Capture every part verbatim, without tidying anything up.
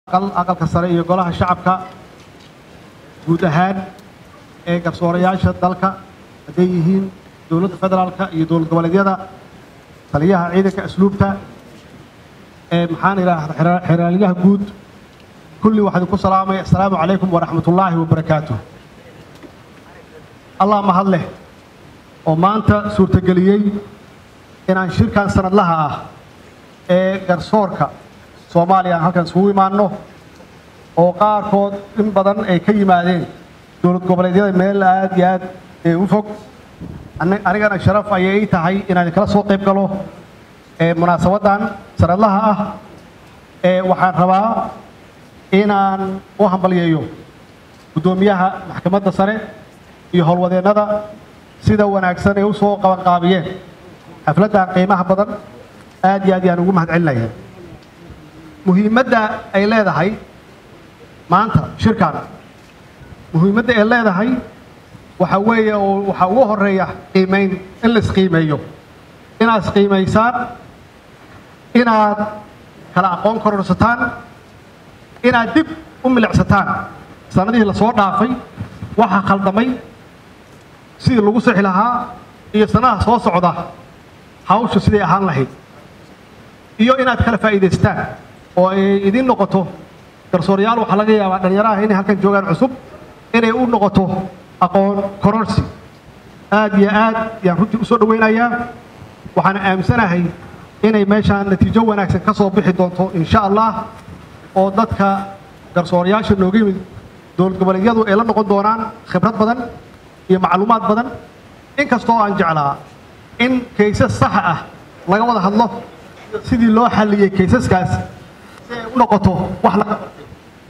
aqalka sare iyo golaha shacabka guud ahaan ee garsoorayaasha dalka hadday yihiin dowladda federaalka iyo dowlad goboleedyada taliyaha ciidanka asluubta ee maxaan ilaahay xiraalyaha guud kulli waxaan ku salaamay assalaamu calaykum waraxmatullaahi wabarakaatuh allah mahad leh oo maanta suurtageliyey inaan shirkan sanadlaha ah ee garsoorka Soomaaliya halkan isugu imaanno oo qaarkood in badan ay ka yimaadeen dowlad goboleedyada meel aad iyo aad ee u fog anigana sharaf ayay tahay inaan kala soo qayb galo ee munaasabadan sanadlaha ah ee waxaan rabaa inaan u hambalyeeyo gudoomiyaha maxkamadda sare iyo howlwadeennada sida wanaagsan ee u soo qaban qaabiyeen xafladda qiimaha badan aad iyo aad ayaan ugu mahadcelinayaa muhiimadda ay leedahay maanta shirkan muhiimadda ay leedahay waxa weeye oo waxa ugu horeeya qiimeyn in la isqiimeeyo inaad isqiimeysaan inaad kala aqoon kororsataan inaad dib u milicsataan sanadihii la soo dhaafay waxa khaldamay sidii lagu sixi lahaa iyo sanaha soo socda hawsha sidii ahaan lahayd iyo inaad kala faa'iidaystaan oo ay idin noqoto garsoorayaal waxa laga yaabaa dhalinyaraha inay halkan joogaan cusub inay u noqoto aqoon kororsi aad iyo aad yaan runtii u soo dhaweynayaa waxaan aaminsanahay inay meeshaan natiijo wanaagsan ka soo bixi doonto insha allah oo dadka garsoorayaasha nooga yimid dowlad goboleedyadu ay la noqon doonaan khibrad badan iyo macluumaad badan inkastoo aan jeclaa in kaysas sax ah laga wada hadlo sidii loo xalliyey kaysaskaas si ay u noqoto wax laga bartay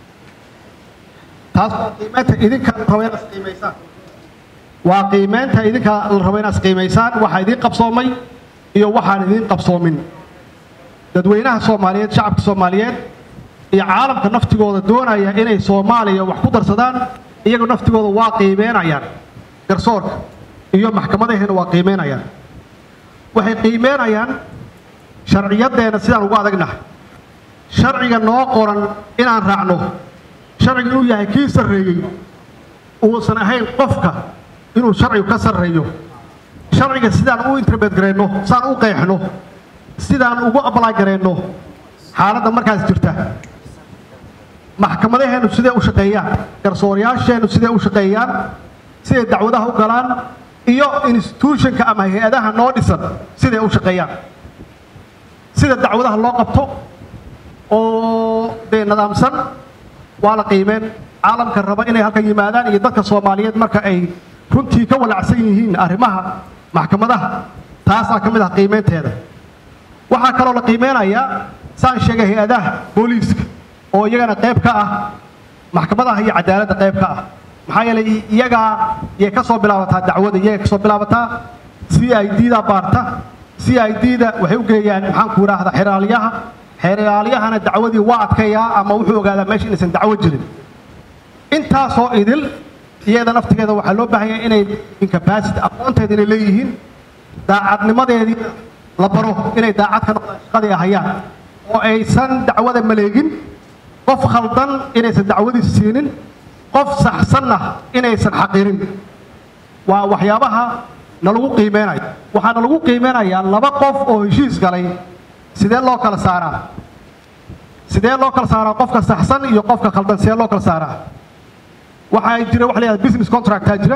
taas waa qiimeynta idinka la rabo inaad isqiimaysaan waa qiimeynta idinka la rabo inaad isqiimaysaan waxaa idiin qabsoomay iyo waxaan idiin qabsoomin dadweynaha soomaaliyeed shacabka soomaaliyeed iyo caalamka naftigooda doonaya inay soomaaliya wax ku darsadaan iyagu naftigooda waa qiimeynayaan garsoorka iyo maxkamadaheena waa qiimeynayaan waxay qiimeynayaan sharciyadeena sidaan ugu adagnahay sharciga noo qoran inaan raacno sharciga inuu yahay kii sarreeyey uusan ahayn qofka inuu sharcigu ka sarreeyo sharciga sidaan u interpret gareyno sidaan u qeexno sidaan ugu apply gareyno xaaladda markaas jirta maxkamadaheenu sidee u shaqeeyaan garsoorayaasheenu sidee u shaqeeyaan siday dacwadaha u galaan iyo institutionka ama hay-adaha noo dhisan siday u shaqeeyaan sida dacwadaha loo qabto oo dee nidaamsan waa la qiimeen caalamka raba inay halkan yimaadaan iyo dadka soomaaliyeed marka ay runtii ka walacsan yihiin arrimaha maxkamadaha taasaa ka mid ah qiimeynteeda waxaa kaloo la qiimeynayaa saan sheegay hay-adaha booliiska oo iyagana qayb ka ah maxkamadaha iyo cadaaladda qayb ka ah maxaa yeelay iyagaa yay ka soo bilaabataa dacwada iyaga ka soo bilaabataa c i d da baarta c i d da waxay u geeyaan maxaan ku idhaahdaa xeraalyaha xeraalyahana dacwadii waa adkayaa ama wuxuu ogaadaa meesha inaysan dacwo jirin intaasoo idil iyada naftigeeda waxaa loo baahan yahay inay incapacity aqoonteeda inay leeyihiin daacadnimadeedii la baro inay daacad ka noqdaan shaqadii ahayaan oo aysan dacwada maleegin qof khaldan inaysan dacwadiisa siinin qof saxsanna inaysan xaqirin waa waxyaabaha nalagu qiimeynayo waxaana lagu qiimeynayaa laba qof oo heshiis galay sidee loo kala saaraa sidee loo kala saaraa qofka saxsan iyo qofka khaldan sidee loo kala saaraa waxaa jira waxa la yidhahda business contractaa jira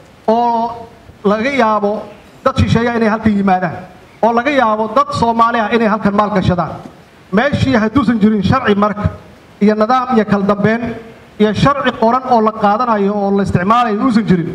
oo laga yaabo dad shisheeya inay halkan yimaadaan oo laga yaabo dad soomaali ah inay halkan maal gashadaan meeshii hadduusan jirin sharci marka iyo nidaam iyo kala dambeyn iyo sharci qoran oo la qaadanayo oo la isticmaalayo uusan jirin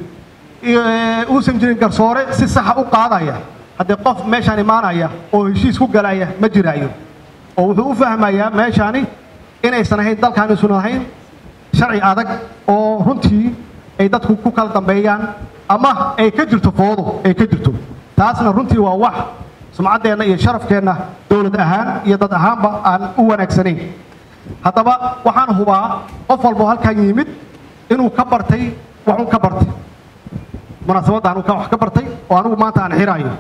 uusan jirin garsoore si saxa u qaadaya haddii qof meeshaan imaanaya oo heshiis ku galaya ma jiraayo oo wuxuu u fahmayaa meeshaani inaysan ahayn dalkaan isun ahayn sharci adag oo runtii ay dadku ku kala dambeeyaan ama ay ka jirto foodo ay ka jirto taasna runtii waa wax sumcaddeenna iyo sharafkeenna dowlad ahaan iyo dad ahaanba aan u wanaagsanayn haddaba waxaan hubaa qof walbo halkan yimid inuu ka bartay waxun ka bartay munaasabadda anu wax ka bartay oo anigu maanta aan xiraayo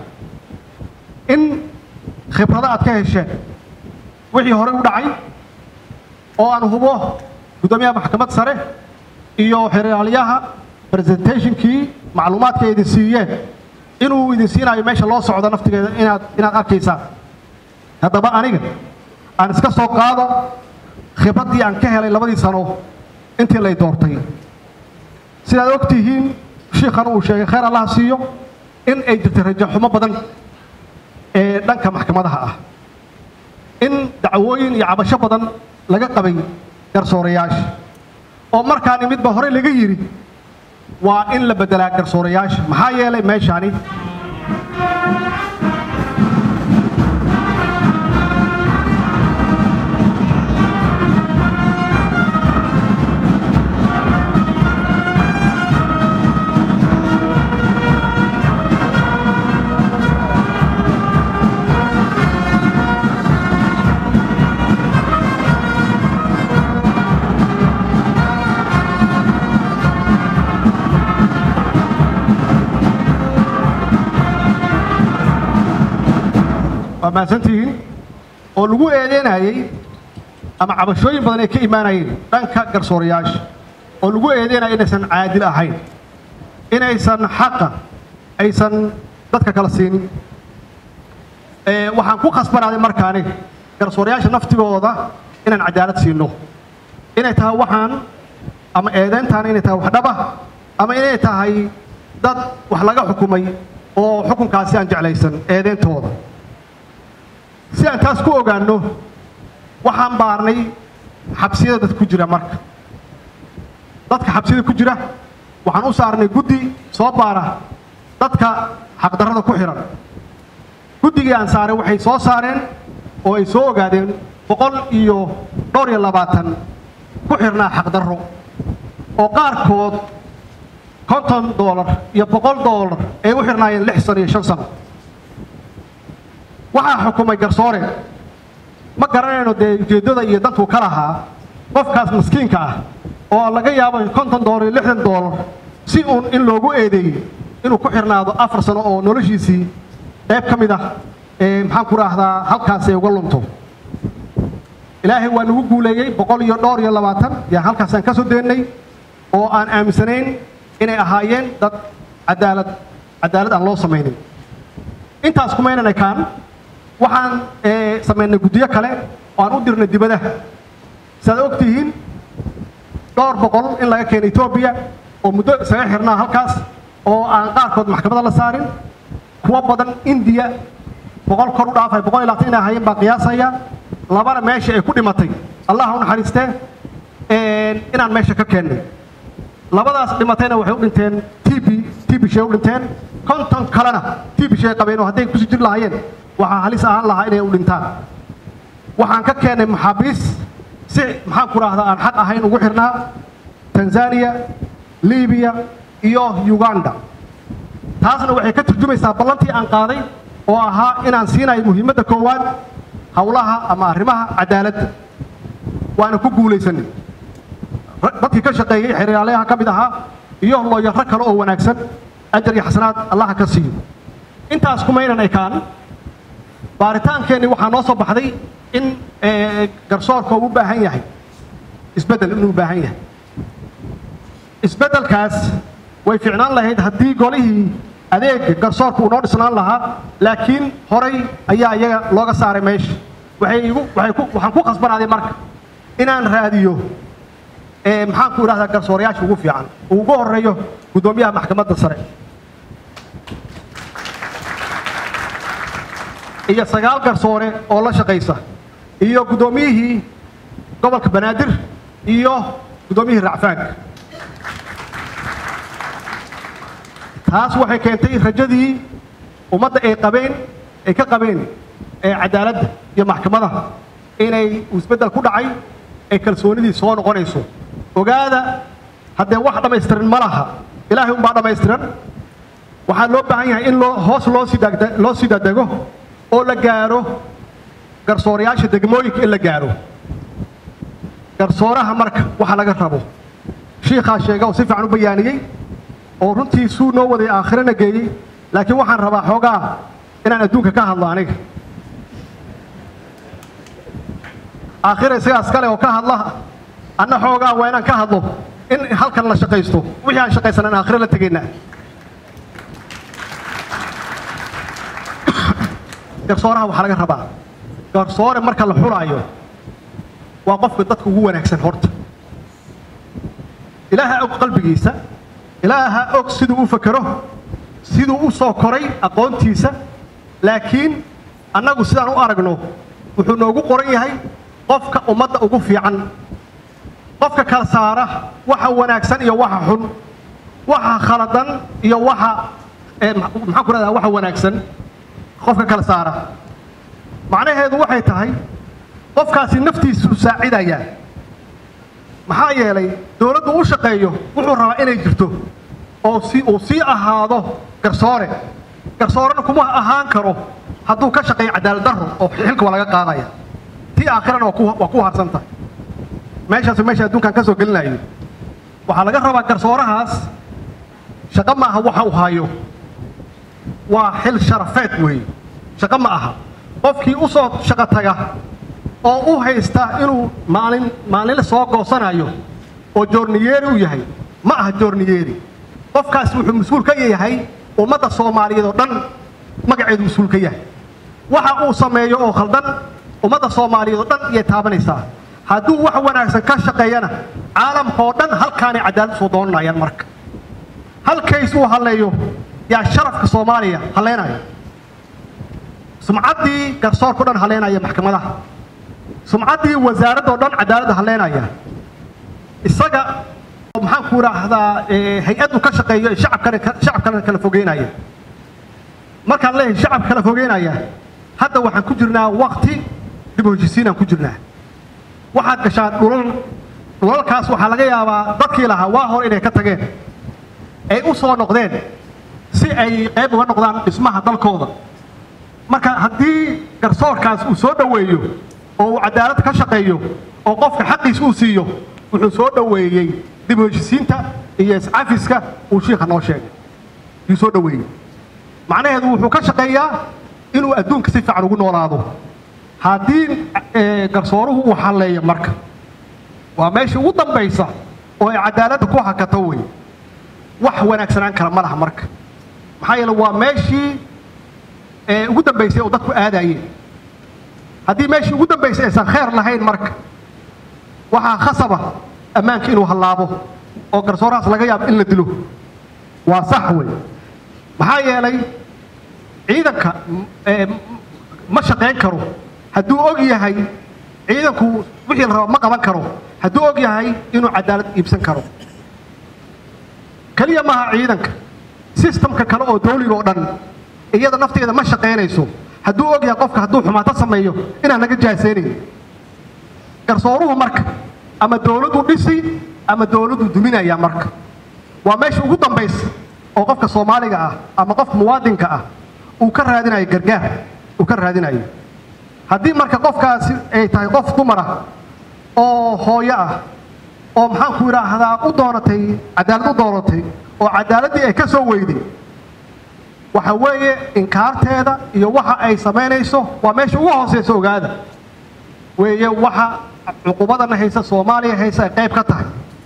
in khibrado aad ka hesheen wixii hore u dhacay oo aan hubo gudoomiyaha maxkamad sare iyo xeraalyaha presentationkii macluumaadka idin siiyeen inuu idin siinayo meesha loo socdo naftigeeda inaad inaad arkaysaan haddaba aniga aan iska soo qaado khibradii aan ka helay labadii sano intii lay doortay sidaad ogtihiin sheekhan uu sheegay khayr allah siiyo in ay jirtay rajo xumo badan ee dhanka maxkamadaha ah in dacwooyin iyo cabasho badan laga qabay garsoorayaasha oo markaan midba hore laga yiri waa in la bedelaa garsoorayaasha maxaa yeelay meeshani ما سنتين oo lagu eedeynayay ama cabashooyin badan ay ka imaanayeen dhanka garsoorayaasha oo lagu eedeynayay inaysan caadil ahayn inaysan xaqa aysan dadka kala siinin ee waxaan ku khasbanaaday markaani garsoorayaasha naftigooda inaan cadaalad siino inay tahay waxaan ama eedeyntaan inay tahay wax dhaba ama inay tahay dad wax laga xukumay oo xukunkaasi aan jeclaysan eedeyntooda si aan taas ku ogaano waxaan baarnay xabsiyada dad ku jira marka dadka xabsiyada ku jira waxaan u saarnay guddi soo baara dadka xaqdarrada ku xiran guddigii aan saaray waxay soo saareen oo ay soo ogaadeen boqol iyo dhowr iyo labaatan ku xirnaa xaqdarro oo qaarkood konton doolar iyo boqol doolar ay u xirnaayeen lix sano iyo shan sano waxaa xukumay garsoore ma garanayno dee ujeeddada iyo dantuu ka lahaa qofkaas maskiinka ah oo laga yaabo konton doolar iyo lixdan doolar si uun in loogu eedeeyey inuu ku xirnaado afar sano oo noloshiisii qayb ka mid ah ee maxaan ku raahdaa halkaas ay uga lunto ilaahay waa nagu guuleeyey boqol iyo dhowr iyo labaatan yaan halkaasaan ka soo deennay oo aan aaminsanayn inay ahaayeen dad cadaalad cadaalad aan loo samaynin intaas kumaynan ekaan waxaan samaynay guddiyo kale oo aan u dirnay dibadaha sidaad ogtihiin dhowr boqol in laga keenay etoobiya oo muddo isaga xirnaa halkaas oo aan qaarkood maxkamadda la saarin kuwa badan indiya boqol kor u dhaafay boqol iyo labaatan inay ahaayeen baan qiyaasaya labana meesha ay ku dhimatay allah u naxariistee inaan meesha ka keennay labadaas dhimatayna waxay u dhinteen t b t b shay u dhinteen konton kalena t b shay qabeen oo hadday kusii jir lahaayeen waxaa halis ahaan lahaa inay u dhintaan waxaan ka keennay maxaabiis si maxaan ku raahdaa aan xaq ahayn ugu xirnaa tanzania libiya iyo uganda taasna waxay ka turjumaysaa ballantii aan qaaday oo ahaa inaan siinayo muhiimadda koowaad howlaha ama arrimaha cadaaladda waana ku guulaysanay dadkii ka shaqeeyey xeraalyaha ka mid ahaa iyo looyaro kale oo wanaagsan ajar iyo xasanaad allaha ka siiyo intaas kumaynan ekaan baaritaankeenni waxaa noo soo baxday in garsoorka uu u baahan yahay isbeddel inuu u baahan yahay isbeddelkaas way fiicnaan lahayd haddii golihii adeega garsoorka uu noo dhisnaan lahaa laakiin horay ayaa iyaga looga saaray meesha waxay igu waxay ku waxaan ku khasbanaaday marka inaan raadiyo ee maxaan ku idhahdaa garsoorayaasha ugu fiican uu ugu horeeyo gudoomiyaha maxkamadda sare iyo sagaal garsoore oo la shaqaysa iyo gudoomiyihii gobolka banaadir iyo gudoomiyihii racfaanka taas waxay keentay rajadii ummadda ay qabeen ay ka qabeen ee cadaaladda iyo maxkamadaha inay isbeddel ku dhacay ay kalsoonidii soo noqonayso ogaada haddee wax dhammaystiran ma laha ilaahay unbaa dhammaystiran waxaa loo baahan yahay in loo hoos loo sii loo sii dadego oo la gaaro garsoorayaasha degmooyinka in la gaaro garsooraha marka waxa laga rabo shiikhaa sheega oo si fiican u bayaaniyey oo runtii suu noo waday aakhirana geeyey laakiin waxaan rabaa xoogaa inaan adduunka ka hadlo aniga aakhira isaga kale oo ka hadla anna xoogaa waa inaan ka hadlo in halkan la shaqaysto wixii aan shaqaysanaa aakhira la tagaynaa garsooraha waxa laga rabaa garsoore marka la xulaayo waa qofka dadka ugu wanaagsan horta ilaaha og qalbigiisa ilaaha og siduu u fakaro siduu u soo koray aqoontiisa laakiin annagu sidaan u aragno wuxuu noogu qoran yahay qofka ummadda ugu fiican qofka kala saara waxa wanaagsan iyo waxa xun waxa khaladan iyo waxa maxaan ku radaa waxa wanaagsan qofka kala saara macnaheedu waxay tahay qofkaasi naftiisu saacidaya maxaa yeelay dawladdu u shaqeeyo wuxuu rabaa inay jirto oo si uu sii ahaado garsoore garsoorena kuma ahaan karo hadduu ka shaqeeyo cadaalad darro oo xilka waa laga qaadaya tii aakhirana waa ku harsan tahay meeshaas meesha adduunkan ka soo gelinayo waxaa laga rabaa garsoorahaas shaqo ma aha waxa uu hayo waa xil sharafeed weeye shaqo ma aha qofkii u soo shaqo taga oo u haysta inuu maalin maalinle soo goosanayo oo joorniyeeri u yahay ma aha joorniyeeri qofkaas wuxuu mas-uul ka yahay ummadda soomaaliyeed oo dhan magaceedu mas-uul ka yahay waxa uu sameeyo oo khaldan ummadda soomaaliyeed oo dhan iyay taabanaysaa hadduu wax wanaagsan ka shaqeeyana caalamka oo dhan halkaanay cadaalad soo doonanayaan marka halkays uu halleeyo yaa sharafka soomaaliya halleenaya sumcaddii garsoorka o dhan halleenaya maxkamadaha sumcaddii wasaaradda oo dhan cadaaladda halleenaya isaga maxaan ku raahdaa hay-addu ka shaqeeyo shacabkana shacabkana kala fogeynaya markaan leeyahay shacab kala fogeynaya hadda waxaan ku jirnaa waqti dib u heshiisiinaan ku jirnaa waxaad gashaa dhulal dhulalkaas waxaa laga yaabaa dadkii lahaa waa hor inay ka tageen ay u soo noqdeen si ay qayb uga noqdaan dhismaha dalkooda marka haddii garsoorkaas uu soo dhoweeyo oo uu cadaalad ka shaqeeyo oo qofka xaqiisa uu siiyo wuxuu soo dhoweeyey dib u heshiisiinta iyo iscafiska uu shiikha noo sheegay yuu soo dhoweeyey macnaheedu wuxuu ka shaqeeyaa inuu adduunka si fiican ugu noolaado haddii garsooruhu uu halleeyo marka waa meesha ugu dambaysa oo ay cadaaladda ku hakato wey wax wanaagsanaan kara ma laha marka maxaa yeele waa meeshii ugu dambaysay oo dadku aadayeen haddii meeshii ugu dambaysay aysan khayr lahayn marka waxaa khasaba ammaanka inuu hallaabo oo garsoorahaas laga yaabo in la dilo waa sax wey maxaa yeelay ciidanka ma shaqayn karo hadduu og yahay ciidanku wixii la rabo ma qaban karo hadduu og yahay inuu cadaalad iibsan karo kaliya maaha ciidanka sistamka kale oo dawliga oo dhan iyada nafteeda ma shaqaynayso hadduu og yahay qofka hadduu xumaato sameeyo inaan naga jaaseynayn garsooruhu marka ama dawladdu dhisi ama dawladdu duminaya marka waa meesha ugu dambaysa oo qofka soomaaliga ah ama qofka muwaadinka ah uu ka raadinayo gargaar uu ka raadinayo haddii marka qofkaasi ay tahay qof dumar ah oo hooyo ah oo maxaan ku idhaahdaa u doonatay cadaalad u doonatay oo cadaaladdii ay ka soo weyday waxa weeye inkaarteeda iyo waxa ay samaynayso waa meesha ugu hooseysa ogaada weeye waxa cuqubadana haysa soomaaliya haysa ay qayb ka tahay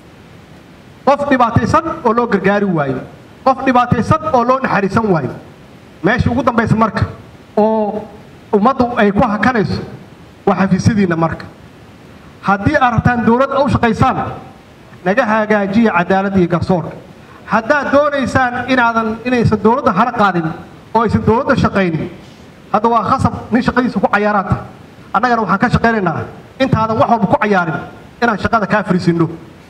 qof dhibaataysan oo loo gargaari waayo qof dhibaataysan oo loo naxariisan waayo meesha ugu dambaysa marka oo ummaddu ay ku hakanayso waa xafiisyadiinna marka haddii aad rabtaan dawladda u shaqaysaan naga hagaajiya cadaaladda iyo garsoorka haddaad doonaysaan inaadan inaysan dawladda hara qaadin oo aysan dawladda shaqaynin hadda waa khasab nin shaqadiisa ku cayaaraan tahay annagana waxaan ka shaqaynaynaa intaadan wax walba ku cayaarin inaan shaqada kaa fariisinno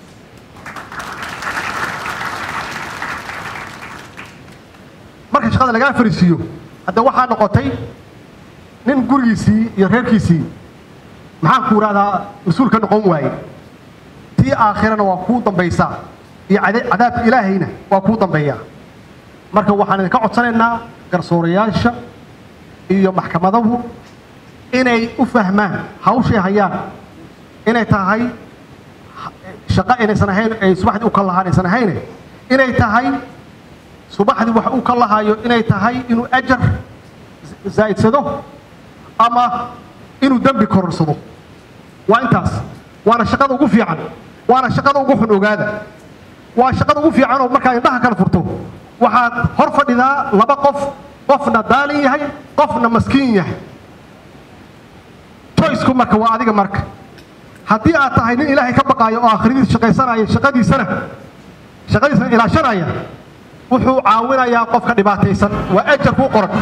marka shaqada lagaa fariisiiyo hadda waxaa noqotay nin gurigiisii iyo reerkiisii maxaan ku idhahdaa mas-uul ka noqon waaye tii aakhirana waa kuu dambaysaa iyo cadaabka ilaahayna waa kuu dambeeyaa marka waxaan idinka codsanaynaa garsoorayaasha iyo maxkamadahu inay u fahmaan hawshay hayaan inay tahay shaqo inaysan ahayn ay subaxdii u kal lahaan aysan ahayne inay tahay subaxdii wax u kal lahayo inay tahay inuu ajar zaa'idsado ama inuu dembi kororsado وانتاس وانا شقد ugu fiican وانا شقد ugu xun ogaada waa shaqada ugu fiican oo marka indhaha kala furto waxaad hor fadhidaa laba qof qofna daalin yahay qofna maskiin yahay choice ku marka waa adiga marka haddii aad tahay nin ilaahay ka baqaayo oo aakhiradiisa shaqaysanaya shaqadiisana shaqadiisana ilaashanaya wuxuu caawinayaa qofka dhibaataysan waa ajar ku qoran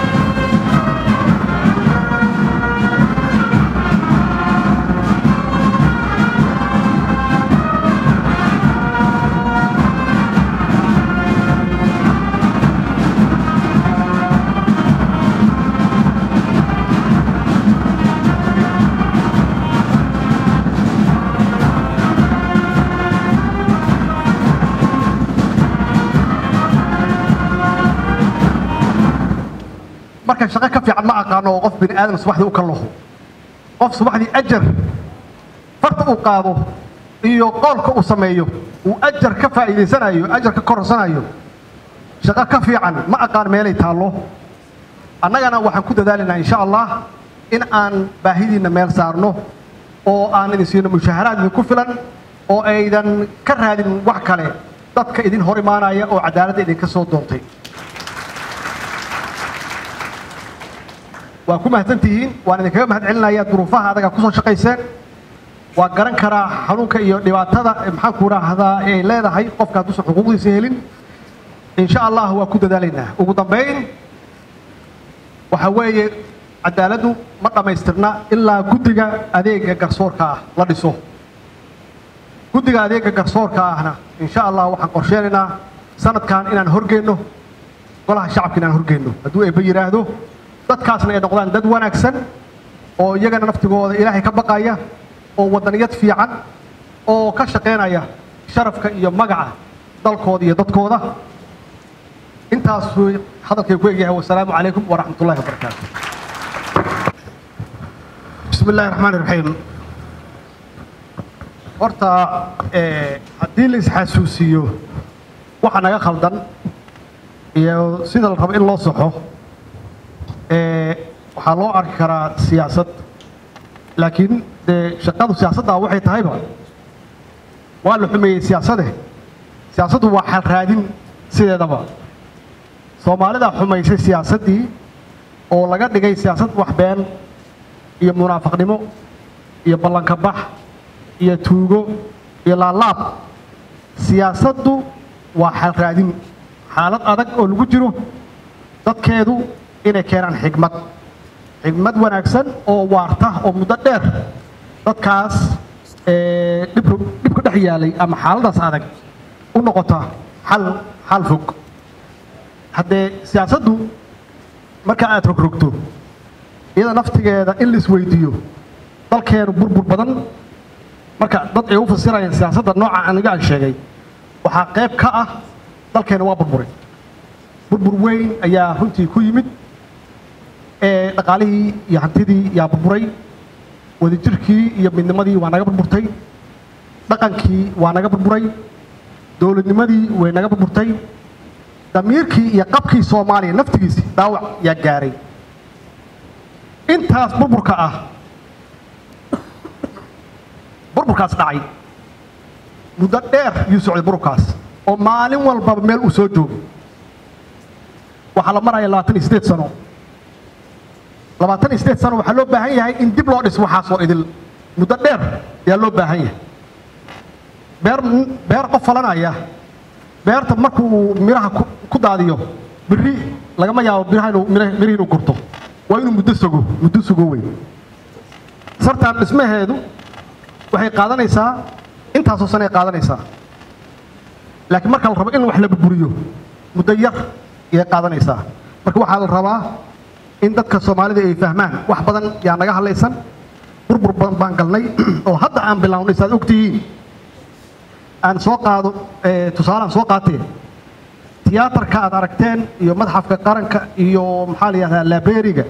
marka shaqo ka fiican ma aqaano oo qof bini aadam subaxdii u kalaho qof subaxdii ajar farta uu qaado iyo qowlka uu sameeyo uu ajar ka faa'iideysanayo ajar ka korsanayo shaqo ka fiican ma aqaan meelay taalo annagana waxaan ku dadaalinaa insha Allah in aan baahidiina meel saarno oo aan idin siino mushaharaad idin ku filan oo aydan ka raadin wax kale dadka idin hor imaanaya oo cadaalad idin ka soo doontay waa ku mahadsantihiin waan idinkaga mahadcelinayaa duruufaha adaga ku soo shaqayseen waa garan karaa xanuunka iyo dhibaatada maxaan ku raahdaa ay leedahay qofka hadduusan xuquuqdiisa helin insha Allah waa ku dadaalaynaa ugu dambeyn waxa weeye cadaaladdu ma dhammaystirna ilaa guddiga adeega garsoorka ah la dhiso guddiga adeega garsoorka ahna insha Allah waxaan qorsheenaynaa sanadkan inaan horgeyno golaha shacabka inaan horgeyno hadduu eeba yiraahdo dadkaasna ay noqdaan dad wanaagsan oo iyagana naftigooda ilaahay ka baqaya oo wadaniyad fiican oo ka shaqeynaya sharafka iyo magaca dalkooda iyo dadkooda intaas hadalkay ku eegyahay wassalaamu calaykum waraxmatullaahi wabarakaatuh bismillaahi raxmaani raxiim horta haddii la isxasuusiyo waxa naga khaldan iyo sida la rabo in loo saxo waxaa loo arki karaa siyaasad laakiin dee shaqadu siyaasadda waxay tahayba waa la xumeeyey siyaasade siyaasaddu waa xal raadin sideedaba soomaalida xumaysay siyaasaddii oo laga dhigay siyaasad waxbeen iyo munaafaqnimo iyo ballanka bax iyo tuugo iyo laalaab siyaasaddu waa xal raadin xaalad adag oo lagu jiro dadkeedu inay keenaan xigmad xigmad wanaagsan oo waarta oo muddo dheer dadkaas dhibku dhibku dhex yaalay ama xaaladaas adag u noqota xal xal fog haddee siyaasaddu marka aad rogrogto iyada naftigeeda in la isweydiiyo dalkeenu burbur badan marka dad ay u fasirayaan siyaasadda nooca aniga aan sheegay waxaa qayb ka ah dalkeenu waa burburay burbur weyn ayaa runtii ku yimid dhaqaalihii iyo hantidii yaa burburay wadajirkii iyo midnimadii waa naga burburtay dhaqankii waa naga burburay dowladnimadii way naga burburtay damiirkii iyo qabkii Soomaaliya naftigiisii dhaawac yaa gaaray intaas burburka ah burburkaas dhacay muddo dheer yuu socday burburkaas oo maalin walba meel uu soo joogo waxaa la maraya labaatan iyo siddeed sano labaatan iyo siddeed sano waxaa loo baahan yahay in dib loo dhiso waxaasoo idil muddo dheer ayaa loo baahan yahay beer beer qof falanaya beerta markuu miraha ku daadiyo biri lagama yaabo miraha inuu mirihi inuu gurto waa inuu muddo sugo muddo sugo weyn sartaan dhismaheedu waxay qaadanaysaa intaasoo sano ay qaadanaysaa laakiin marka la rabo in wax la burburiyo muddo yar ayay qaadanaysaa marka waxaa la rabaa in dadka Soomaalida ay fahmaan wax badan yaa naga halaysan burbur badan baan galnay oo hadda aan bilownay saad ogtihiin aan soo qaado tusaalaan soo qaatay tiyaatarka aad aragteen iyo madxafka qaranka iyo maxaa la yiraahdaa library-ga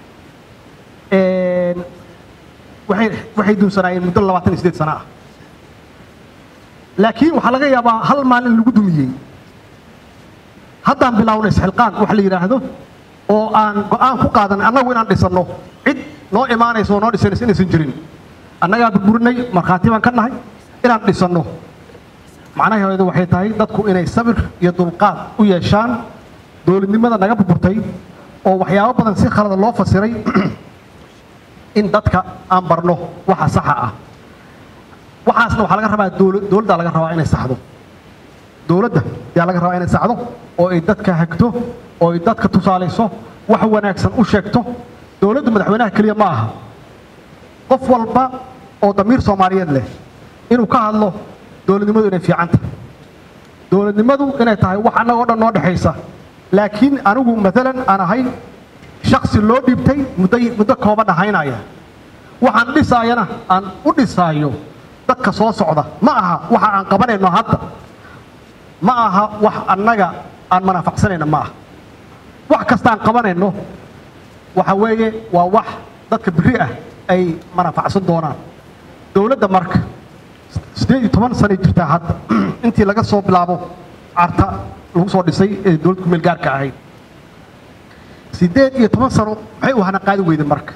ee waxay waxay duusanayeen muddo labaatan iyo siddeed sano ah laakiin waxa laga yaabaa hal maalin lagu dumiyay haddaan bilownay isxilqaan wax la yiraahdo oo aan go'aan ku qaadan annagu inaan dhisano cid noo imaanayso noo dhisanayso inaysan jirin annagaa burburinay markhaati baan ka nahay inaan dhisanno macnaheedu waxay tahay dadku inay sabir iyo dulqaad u yeeshaan dowladnimada naga burburtay oo waxyaabo badan si khalad loo fasiray in dadka aan barno waxa sax ah waxaasna waxa laga rabaa dowladda laga rabaa inay saxdo dowladda yaa laga rabaa inay saxdo oo ay dadka hagto oo ay dadka tusaalayso wax wanaagsan u sheegto dowladda madaxweynaha kaliya ma aha qof walba oo damiir Soomaaliyeed leh inuu ka hadlo dowladnimadu inay fiican tahay dowladnimadu inay tahay wax anaga oo dhan noo dhaxaysa laakiin anigu midalan aan ahayn shakhsi loo dhibtay muddo muddo kooban ahaynaya waxaan dhisaayana aan u dhisaayo dadka soo socda ma aha waxa aan qabanayno hadda ma aha wax annaga aan manafacsanayna ma aha wax kasta aan qabanayno waxa weeye waa wax dadka biri ah ay manafacsan doonaan dowladda marka sideed iyo toban sano jirta hadda intii laga soo bilaabo carta lagu soo dhisay ee dowladda ku meel gaarka ahayd sideed iyo toban sano maxay u hana qaadi weyday marka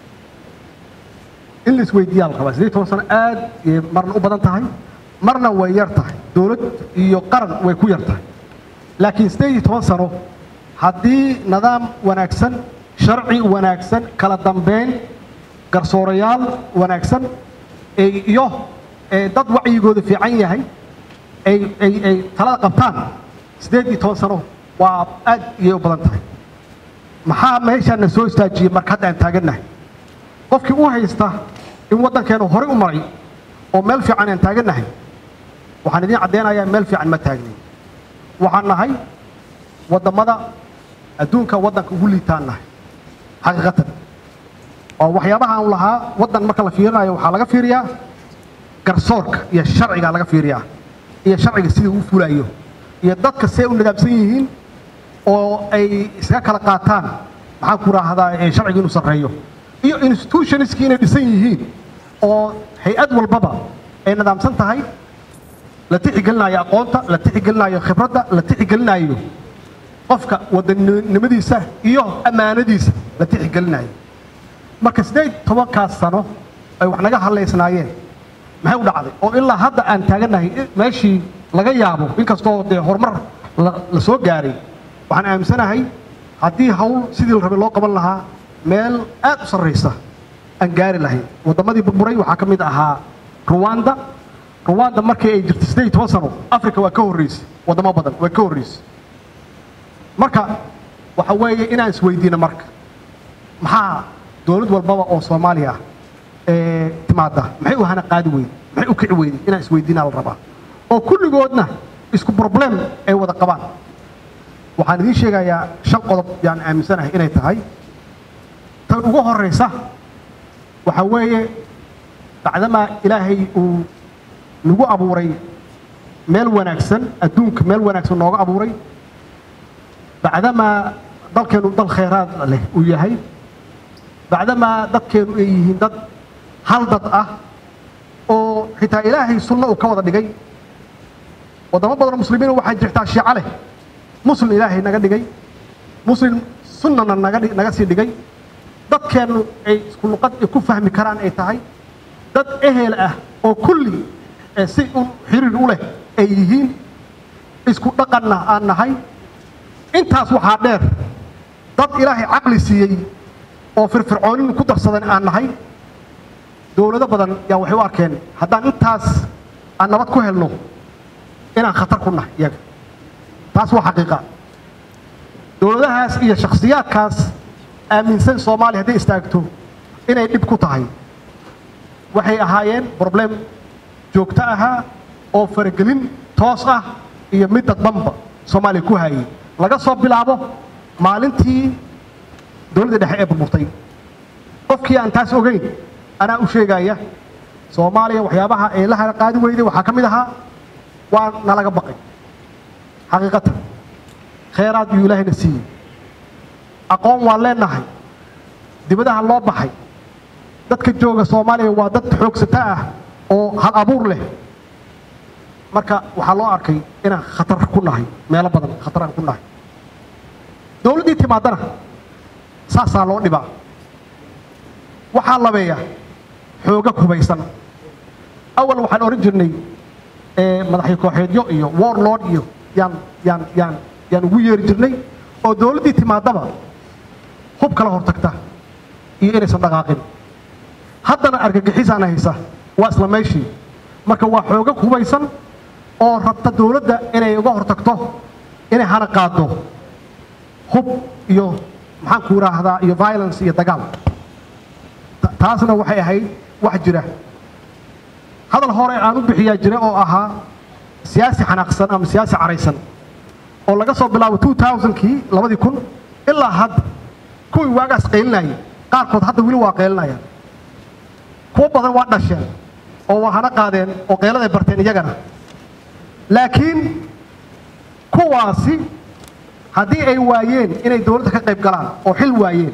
in la isweydiiyaa la qabaa sideed iyo toban sano aad marna u badan tahay marna way yar tahay dowlad iyo qaran way ku yar tahay laakiin sideed iyo toban sano haddii nidaam wanaagsan sharci wanaagsan kala dambeyn garsoorayaal wanaagsan iyo dad wacyigooda fiican yahay ay ay ay talada qabtaan sideed iyo toban sano waa aad iyo badan tahay maxaa meeshaan soo istaajiyay marka hadda aan taagannahay qofkii uu haysta in waddankeenu hore u maray oo meel fiican aan taagannahay waxaan idin cadeynayaa meel fiican ma taagnin waxaan nahay wadamada adduunka waddanka ugu liitaan nahay xaqiiqatan oo waxyaabaha aan lahaa waddan marka la fiirinayo waxaa laga fiiriyaa garsoorka iyo sharciga laga fiiriyaa iyo sharciga sidii uu fulayo iyo dadka see u nidaamsan yihiin oo ay iska kala qaataan maxaan ku raahdaa sharciga inuu sarreeyo iyo institutionskii inay dhisan yihiin oo hay-ad walbaba ay nidaamsan tahay la tixgelinayo aqoonta la tixgelinayo khibradda la tixgelinayo qofka wadannimadiisa iyo ammaanadiisa la tixgelinayo marka sideed tobankaas sano ay wax naga hadlaysnaayeen maxay u dhacday oo ilaa hadda aan taagannahay meeshii laga yaabo inkastoo dee horumar la soo gaaray waxaan aaminsanahay haddii hawl sidii la rabay loo qaban lahaa meel aad u sarraysa aan gaari lahayn waddamadii burburay waxaa ka mid ahaa ruwanda ruwanda markii ay jirtay sideed iyo toban sano africa waa ka horreysay waddamo badan waa ka horreysay marka waxa weeye inaan isweydiino marka maxaa dowlad walbaba oo Soomaaliya ee timaada maxay u hana qaadi weyn maxay u kici weyn inaan isweydiinaa la rabaa oo kulligoodna isku problem ay wada qabaan waxaan idin sheegayaa shan qodob yaan aaminsanahay inay tahay tan ugu horeysa waxa weeye bacdama ilaahay uu nagu abuuray meel wanaagsan adduunka meel wanaagsan nooga abuuray bacdama dalkeenu dal khayraad leh uu yahay bacdama dadkeenu ay yihiin dad hal dad ah oo xitaa ilaahay sunno uu ka wada dhigay wadamo badan muslimiin waxaa jirtaa shiica leh muslim ilaahay naga dhigay muslim sunnana naga naga sii dhigay dadkeenu ay isku luqad ku fahmi karaan ay tahay dad ehel ah oo kulli si un xiriir u leh ay yihiin isku dhaqanna aan nahay intaas waxaa dheer dad ilaahay caqli siiyey oo firfircoonin ku darsadan aan nahay dowlado badan yaa waxay u arkeen haddaan intaas aan nabad ku helno inaan khatar ku nahay iyaga taas waa xaqiiqa dowladahaas iyo shakhsiyaadkaas aaminsan Soomaaliya hadday istaagto inay dhib ku tahay waxay ahaayeen problem joogto ahaa oo faragelin toos ah iyo mid dadbanba Soomaaliya ku hayay laga soo bilaabo maalintii dowladda dhexe ee burburtay qofkii aan taas ogeyn anaa u sheegaya Soomaaliya waxyaabaha ay la hal qaadi weyday waxaa ka mid ahaa waa nalaga baqay xaqiiqatan khayraad uu ilaahayna siiyey aqoon waa leenahay dibadaha loo baxay dadka jooga Soomaaliya waa dad xoogsata ah oo hal abuur leh marka waxaa loo arkay inaan khatar ku nahay meelo badan khatar aan ku nahay dowladdii timaadana saasaa loo dhibaa waxaa labeeya xooga kubaysan awal waxaan oran jirnay ee madaxii kooxeedyo iyo warlord iyo yaan yaan yaan yaan ugu yeeri jirnay oo dawladdii timaadaba hub kala hortagta iyo inaysan dhaqaaqin haddana argagixisaan haysa waa isla meeshii marka waa xooga kubaysan oo rabta dawladda inay uga hortagto inay hana qaado hub iyo maxaan ku raahdaa iyo violence iyo dagaal taasna waxay ahayd wax jira hadal hore aan u bixiyaa jira oo ahaa siyaasi xanaaqsan ama siyaasi caraysan oo laga soo bilaabo two thousand kii labadii kun ilaa hadda kuwii waagaas qaylinayay qaarkood hadda weli waa qaylinayaan kuwa badan waa dhasheen oo waa hana qaadeen oo qeyladay barteen iyagana laakiin kuwaasi haddii ay waayeen inay dawladda ka qayb galaan oo xil waayeen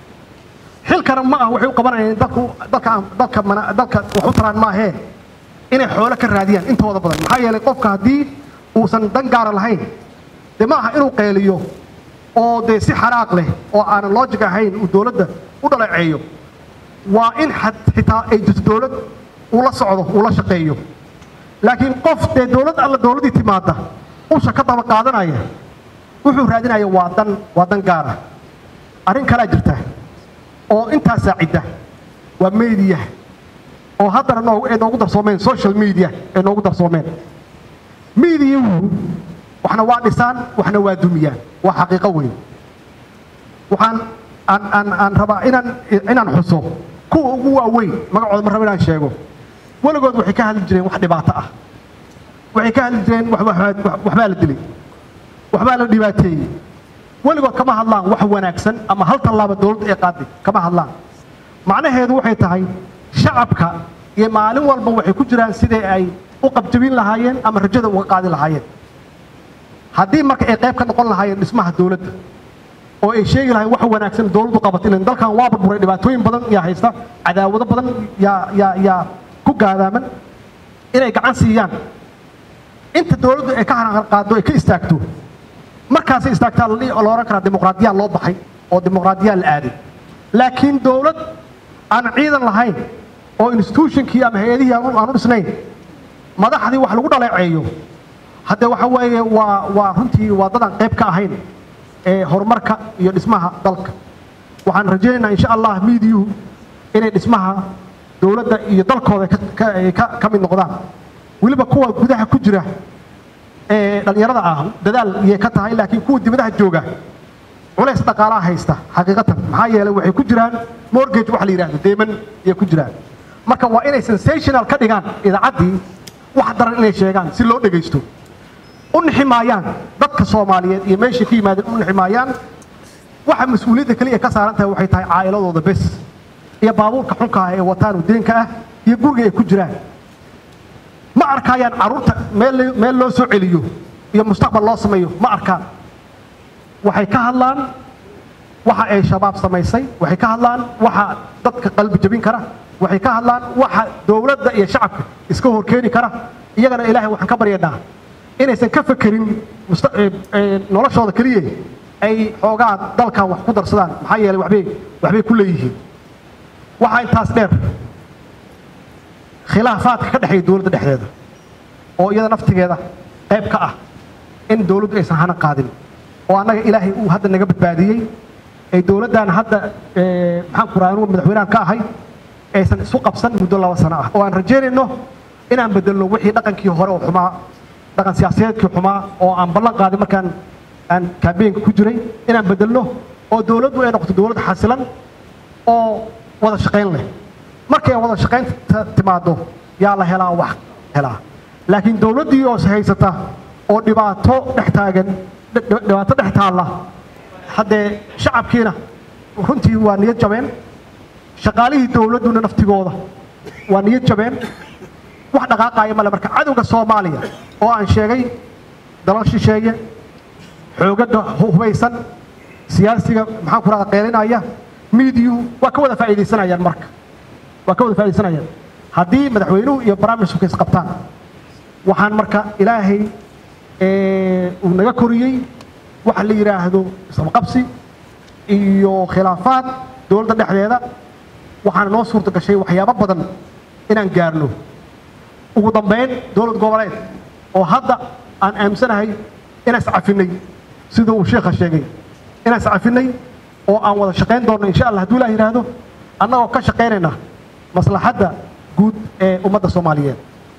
xilkana ma ah waxay u qabanayeen dalku dalka dalka dalka wax u taraan ma ahee inay xoolo ka raadiyaan intooda badan maxaa yeelay qofka haddii uusan dan gaara lahayn dee ma aha inuu qeyliyo oo dee si xaraaq leh oo aanan logic ahayn uu dawladda u dhaleeceeyo waa in xitaa ay jirto dawlad uu la socdo uu la shaqeeyo laakiin qof dee dawlad alla dawladdii timaada usha ka daba qaadanaya wuxuu raadinaya waa dan waa dan gaara arrin kalaa jirta oo intaa saacidda waa media oo haddana noogu ay noogu darsoomeen social media ay noogu darsoomeen mediahu waxna waa dhisaan waxna waa dumiyaan waa xaqiiqo weyn waxaan aan aan aan rabaa inaan inaan xuso kuwa ugu waaweyn magacooda ma rabo inaan sheego weligood waxay ka hadli jireen wax dhibaato ah waxay ka hadli jireen waxbaa la dilay waxbaa la dhibaateeyey weligood kama hadlaan wax wanaagsan ama hal tallaaba dawladda ay qaaday kama hadlaan macnaheedu waxay tahay shacabka iyo maalin walba waxay ku jiraan sidii ay u qabjabin lahaayeen ama rajada uga qaadi lahaayeen haddii marka ay qayb ka noqon lahaayeen dhismaha dawladda oo ay sheegi lahayn wax wanaagsan dawladdu qabatay ilan dalkan waa burburay dhibaatooyin badan yaa haysta cadaawado badan yaa yaa yaa ku gaadaaman inay gacan siiyaan inta dawladdu ay ka haran qaado ay ka istaagto markaasay istaagtaa la oran karaa dimuqraadiyaa loo baxay oo dimuqraadiyaa la aaday laakiin dawlad aan ciidan lahayn oo institutionkii ama hay-adihii aan u dhisnayn madaxdii wax lagu dhaleeceeyo haddee waxa weeye waa waa runtii waa dad aan qayb ka ahayn ee horumarka iyo dhismaha dalka waxaan rajaynaynaa insha allah miidiyuhu inay dhismaha dawladda iyo dalkooda ka ka mid noqdaan weliba kuwa gudaha ku jira ee dhalinyarada ah dadaal iyay ka tahay laakiin kuwa dibadaha jooga culays dhaqaalaha haysta xaqiiqatan maxaa yeelay waxay ku jiraan mortgage wax la yidhaahdo deeman iyay ku jiraan marka waa inay sensational ka dhigaan idaacaddii wax daran inay sheegaan si loo dhegaysto u niximaayaan dadka soomaaliyeed iyo meeshay ka yimaadeen u niximaayaan waxa mas-uuliyadda kaliya ka saaran tahay waxay tahay caa'iladooda bes iyo baabuurka xunka ah ee wataan wadeenka ah iyo guriga ay ku jiraan ma arkayaan carruurta meel meel loo soo celiyo iyo mustaqbal loo sameeyo ma arkaan waxay ka hadlaan waxa ay shabaab samaysay waxay ka hadlaan waxa dadka qalbi jabin kara waxay ka hadlaan waxa dawladda iyo shacabka iska horkeeni kara iyagana ilaahay waxaan ka baryaynaa inaysan ka fekerin noloshooda keliya ay xoogaa dalkan wax ku darsadaan maxaa yeelay waxbay waxbay ku leeyihiin waxaa intaas dheer khilaafaadka ka dhexeeya dawladda dhexdeeda oo iyada naftigeeda qayb ka ah in dawladdu aysan hana qaadin oo annaga ilaahay uu hadda naga badbaadiyey ay dawladdan hadda maxaan ku rahaa anugu madaxweynahan ka ahay aysan isu qabsan muddo laba sano ah oo aan rajaynayno inaan bedelno wixii dhaqankii hore oo xumaa dhaqan siyaasadeedkii xumaa oo aan ballan qaaday markaan aan kaambeenka ku jiray inaan bedelno oo dawladdu ay noqoto dawlad xasilan oo wada shaqayn leh markay wada shaqaynta timaado yaa la helaa wax helaa laakiin dawladdii oo haysata oo dhibaato dhex taagan dhibaato dhex taalla haddee shacabkiina runtii waa niyad jabeen shaqaalihii dawladduna naftigooda waa niyad jabeen wax dhaqaaqaaya male marka cadowga soomaaliya oo aan sheegay dalal shisheeye xoogada hubaysan siyaasiga maxaan ku rahdaa qeylinaya miidiyuhu waa ka wada faa'iidaysanayaan marka waa ka wada faa'iidaysanayaan haddii madaxweynuhu iyo barnaamijku is qabtaan waxaan marka ilaahay uu naga koriyey waxa la yidhaahdo isqabqabsi iyo khilaafaad dawladda dhexdeeda waxaan noo suurta gashay waxyaabo badan inaan gaarno ugu dambeyn dowlad goboleed oo hadda aan aamsanahay inaan iscafinay sida uu sheekha sheegay inaan iscafinay oo aan wada shaqayn doono insha Allah hadduu Ilaahay yiraahdo annagoo ka shaqaynayna maslaxadda guud ee ummadda Soomaaliyeed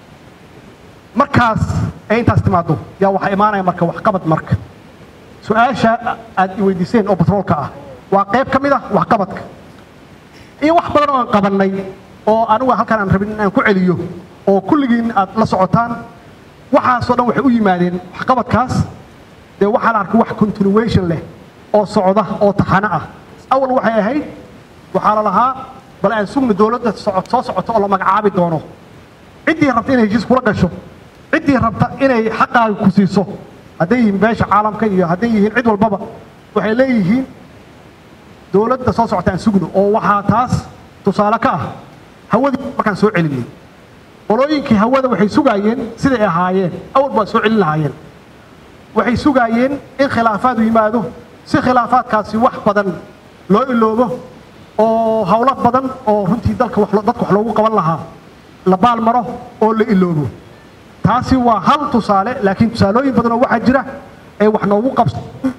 markaas ay intaas timaado yaa waxa imaanaya marka wax qabad marka su'aasha aad i weydiiseen oo batroolka ah waa qayb ka mid ah wax qabadka iyo wax badan oo aan qabanay oo anigu halkan aan rabin inaan ku celiyo oo kulligiin aad la socotaan waxaasoo dhan waxay u yimaadeen wax qabadkaas dee waxaa la arkay wax continuation leh oo socda oo taxano ah awal waxay ahayd waxaa la lahaa bal aan sugno dowladda socod soo socoto oo la magacaabi doono ciddii rabta inay heshiis kula gasho ciddii rabta inay xaqaaga ku siiso hadday yihiin beesha caalamka iyo hadday yihiin cid walbaba waxay leeyihiin dowladda soo socota aan sugno oo waxaa taas tusaale ka ah hawadii markaan soo celinay qolooyinkii hawada waxay sugaayeen siday ahaayeen awal baa soo celin lahaayeen waxay sugaayeen in khilaafaad yimaado si khilaafaadkaasi wax badan loo iloobo oo hawlo badan oo runtii dalka wax dadka wax loogu qaban lahaa la baalmaro oo la iloobo taasi waa hal tusaale laakiin tusaalooyin badan oo waxaa jira ee wax noogu qabsan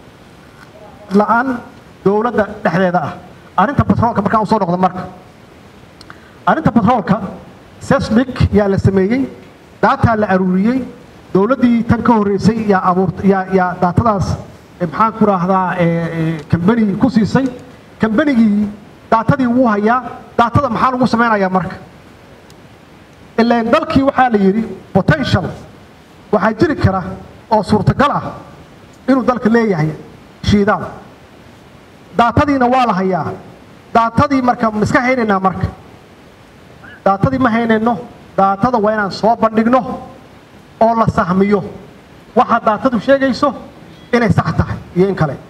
la'aan dowladda dhexdeeda ah arrinta batroolka markaan u soo noqdo marka arrinta batroolka seismic yaa la sameeyey daataa la aruuriyey dowladdii tan ka horreysay yaa abuurt yaa yaa daatadaas maxaan ku raahdaa kambani ku siisay kambanigii daatadii wuu hayaa daatada maxaa lagu samaynayaa marka ilaan dalkii waxaa la yidhi potential waxaa jiri kara oo suurtagal ah inuu dalka leeyahay shiidaal daatadiina waa la hayaa daatadii marka ma iska haynaynaa marka daatadii ma haynayno daatada waa inaan soo bandhigno oo la sahmiyo waxa daatadu sheegayso inay sax tahay iyo in kale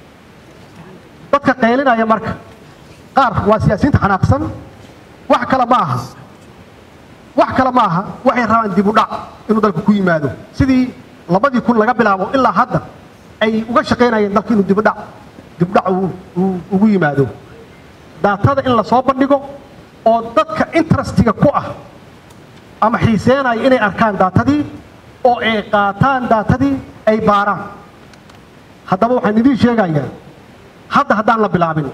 dadka qaylinaya marka qaar waa siyaasiyiinta xanaaqsan wax kale ma aha wax kale ma aha waxay rabaan dib u dhac inuu dalku ku yimaado sidii labadii kun laga bilaabo ilaa hadda ay uga shaqaynayeen dalku inuu dib u dhac dib u dhac ugu yimaado daatada in la soo bandhigo oo dadka interestiga ku ah ama xiiseenaya inay arkaan daatadii oo ay qaataan daatadii ay baaraan haddaba waxaan idiin sheegayaa hadda haddaan la bilaabin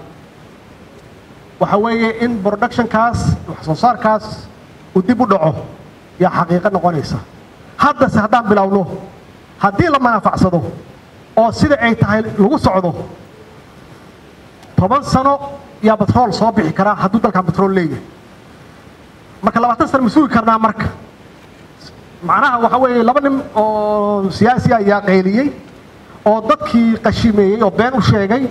waxa weeye in productionkaas wax soo saarkaas uu dib u dhaco yaa xaqiiqo noqonaysa haddase haddaan bilowno haddii la manaafacsado oo sida ay tahay lagu socdo toban sano yaa batrool soo bixi karaa hadduu dalkan batrool leeyahay marka labaatan sano ma sugi karnaa marka macnaha waxa weeye laba nin oo siyaasi ayaa qayliyey oo dadkii qashimeeyey oo been u sheegay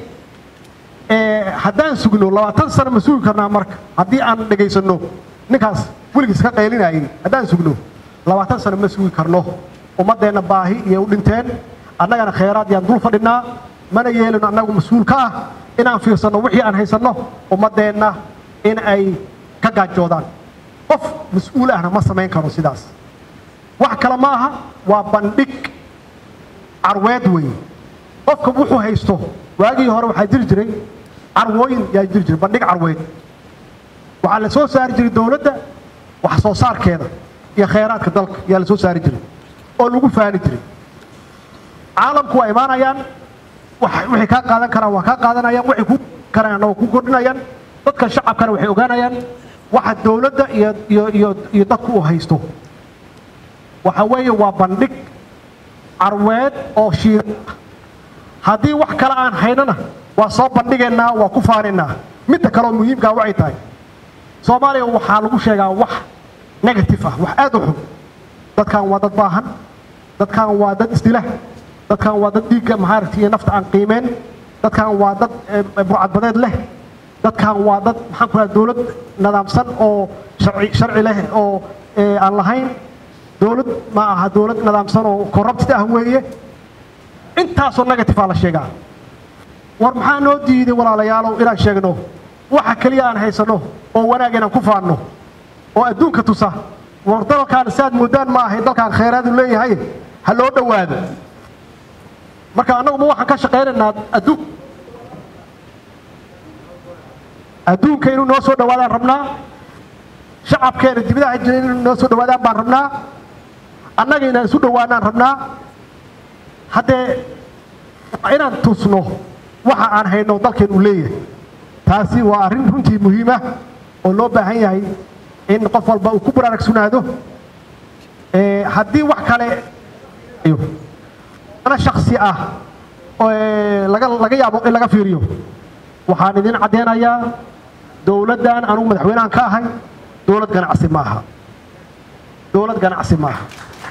haddaan sugno labaatan sano ma sugi karnaa marka haddii aan dhegaysanno ninkaas weligiis ka qaylinayay haddaan sugno labaatan sano ma sugi karno ummaddeenna baahi iyo u dhinteen annagana khayraad yaan dul fadhinaa mana yeelino annagu mas-uul ka ah inaan fiirsanno wixii aan haysanno ummaddeenna in ay ka gaajoodaan qof mas-uul ahna ma samayn karo sidaas wax kale ma aha waa bandhig carweed weeye qofka wuxuu haysto waagii hore waxaa jiri jiray carwooyin yaa jiri jiray bandhig carweed waxaa la soo saari jiray dowladda wax soo saarkeeda iyo khayraadka dalka yaa la soo saari jiray oo lagu faani jiray caalamku waa imaanayaan waxay kaa qaadan karaan waa kaa qaadanayaan waxay ku karaan oo ku kordhinayaan dadka shacabkana waxay ogaanayaan waxa dowladda iyo iyo iyo iyo dadku uu haysto waxa weeye waa bandhig carweed oo shiir haddii wax kale aan haynana waa soo bandhigaynaa waa ku faanaynaa midda kale oo muhiimkaa waxay tahay soomaaliya waxaa lagu sheegaa wax negative ah wax aad u xun dadkan waa dad baahan dadkan waa dad isdila dadkan waa dad dhiigga mahaaragti iyo nafta aan qiimeen dadkan waa dad burcadbadeed leh dadkan waa dad maxaan ku rahaa dowlad nidaamsan oo sharci sharci leh oo aan lahayn dowlad ma aha dowlad nidaamsan oo corrupt ah weeye intaasoo negative ah la sheegaa war maxaa noo diiday walaalayaalow inaan sheegno waxa kaliya aan haysano oo wanaag inaan ku faanno oo adduunka tusa war dalkaan saad moodaan ma ahay dalkaan khayraad u leeyahay ha loo dhowaado marka annagu ma waxaan ka shaqaynaynaa adduun adduunka inuu noo soo dhawaadaan rabnaa shacabkeena dibadaha jira inuu noo soo dhawaadaan baan rabnaa annaga inaan isu dhawaanaan rabnaa haddee inaan tusno waxa aan hayno dalkeen uu leeyahay taasi waa arrin runtii muhiim ah oo loo baahan yahay in qof walba uu ku baraarugsanaado haddii wax kale ana shakhsi ah oo laga laga yaabo in laga fiiriyo waxaan idin cadeynayaa dowladdan anugu madaxweynahan ka ahay dowlad ganacsi maaha dowlad ganacsi maaha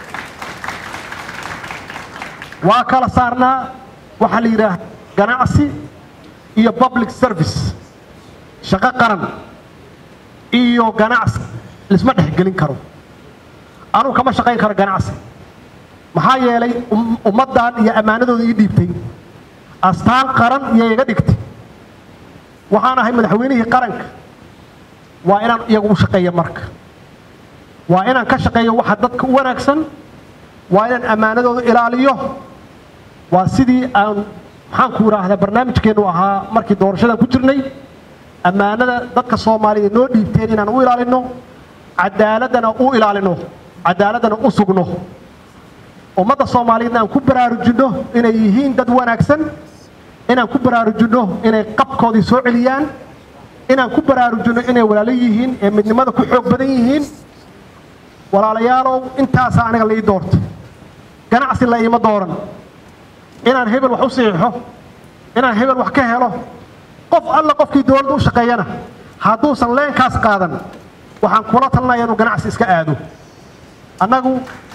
waa kala saarnaa waxaa la yidhaah ganacsi iyo public service shaqo qaran iyo ganacsi lisma dhexgelin karo anugu kama shaqayn karo ganacsi maxaa yeelay ummaddan iyo ammaanadooda ii dhiibtay astaan qaran iyo iga dhigtay waxaan ahay madaxweynihii qaranka waa inaan iyagu u shaqeeyo marka waa inaan ka shaqeeyo waxa dadka u wanaagsan waa inaan ammaanadooda ilaaliyo waa sidii aan maxaan ku yiraahdaa barnaamijkeenu ahaa markii doorashadan ku jirnay ammaanada dadka Soomaaliyeed noo dhiibteen inaan u ilaalino cadaaladana u ilaalino cadaaladana u sugno ummadda Soomaaliyeed aan ku baraarujino inay yihiin dad wanaagsan inaan ku baraarujino inay qabkoodii soo celiyaan inaan ku baraarujino inay walaalo yihiin ee midnimada ku xoog badan yihiin walaalayaalow intaas aniga la ii doortay ganacsi la iima dooran inaan hebel wax u saxiixo inaan hebel wax ka helo qof alla qofkii dowladda u shaqeeyana hadduusan leenkaas qaadan waxaan kula talinayaa inuu ganacsi iska aado annagu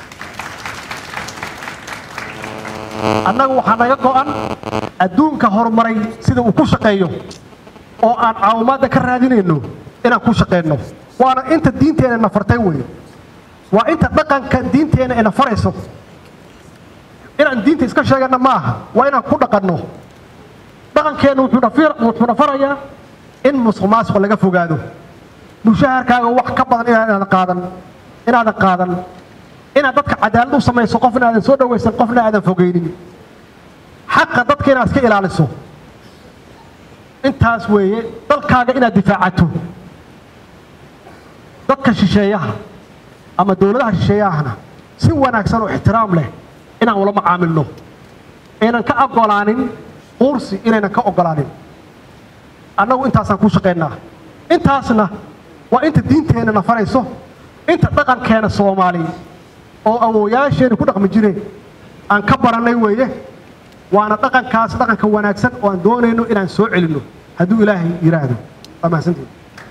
annagu waxaa naga go'an adduunka horumaray sida uu ku shaqeeyo oo aan caawimaadda ka raadinayno inaan ku shaqeyno waana inta diinteena na fartay weeye waa inta dhaqanka diinteena ina farayso inaan diinta iska sheegana maaha waa inaan ku dhaqanno dhaqankeenu wuxuuna farayaa in musuqmaasuqa laga fogaado mushaharkaaga wax ka badan inaadan qaadan inaadan qaadan inaad dadka cadaalad u samayso qofna aadan soo dhawaysan qofna aadan fogeynin xaqa dadka inaad iska ilaaliso intaas weeye dalkaaga inaad difaacato dadka shisheeyaha ama dowladaha shisheeyahana si wanaagsan oo ixtiraam leh inaan ula macaamilno inaan ka ogolaanin qursi inaan ka ogolaanin annagu intaasaan ku shaqeynaa intaasna waa inta diinteena na farayso inta dhaqankeena Soomaali oo awooyaasheena ku dhaqmi jireen aan ka baranay weeye waana dhaqankaas dhaqanka wanaagsan oo aan doonayno inaan soo celino hadduu ilaahay yiraahdo amaasantii